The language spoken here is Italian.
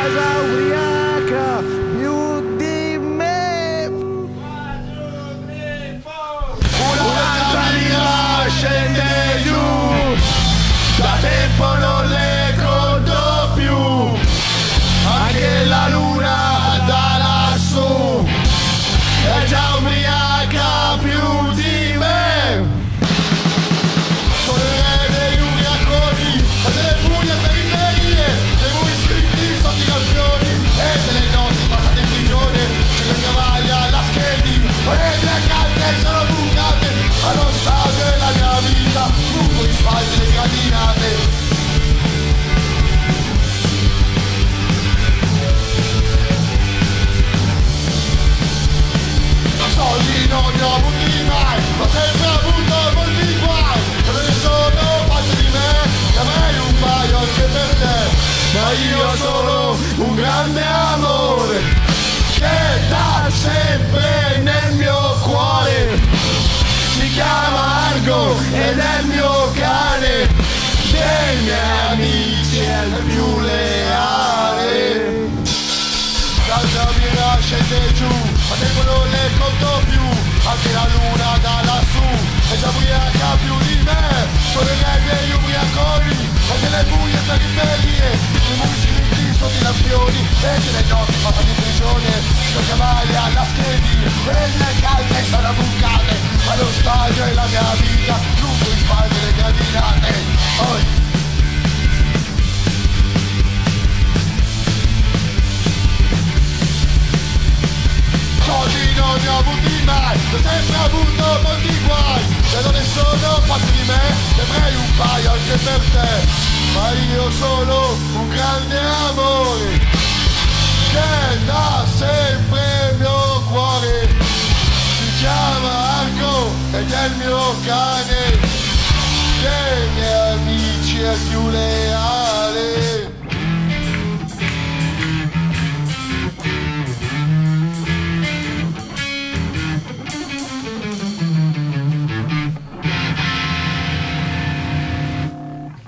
già ubriaca più di me. Un'altra lira scende giù, da tempo non le conto più, anche la luna da lassù è già ubriaca più di me. Sono il re degli ubriaconi, e delle buie periferie, dei muri scritti sotto i campioni, e delle notti passate in prigione, c'è le cavalli alla schedi, e le calde sono bucate, allo stadio della mia vita, lungo gli spalti le gradinate. Soldi non ne ho avuti mai, ho sempre avuto molti guai, e me ne sono fatti di me, che avrei un paio anche per te, ma io ho solo un grande amore, che da sempre nel mio cuore, si chiama Argo ed è il mio cane, dei miei amici è il più leale. L'altra birra scende giù, ma tempo non le conto più, anche la luna da lassù è già ubriaca più di me. Sono i re degli ubriaconi, e delle buie periferie, dei muri scritti sotto i lampioni, e delle notti passate in prigione, con cavalli alla schedi, e le calze sono bucate, allo stadio è la mia vita, lungo gli spalti le gradinate. Soldi non ne ho avuti mai, ho sempre avuto molti guai, e non ne sono fatti di me, ne avrei un paio anche per te, ma io ho solo un grande amore, che da sempre il mio cuore, si chiama Argo ed è il mio cane, dei miei amici è più leale.